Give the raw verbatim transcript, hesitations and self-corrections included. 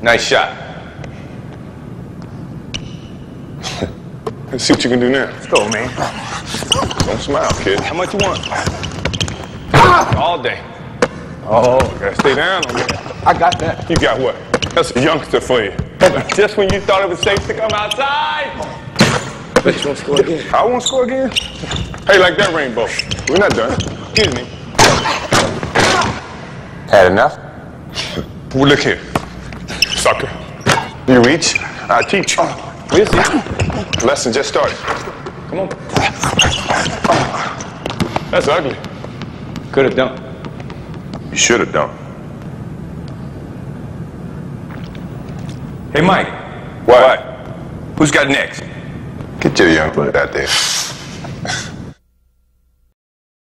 Nice shot. Let's see what you can do now. Let's go, man. Don't smile, kid. How much you want? All day. Oh, gotta stay down on me. I got that. You got what? That's a youngster for you. Just when you thought it was safe to come outside. Bet you won't score again. I won't score again? Hey, like that rainbow. We're not done. Excuse me. Had enough? Well, look here. Sucker. You reach, I teach. We'll see. Lesson just started. Come on. That's ugly. Could have done. You should have done. Hey, Mike. What? Who's got next? Get your young blood out there.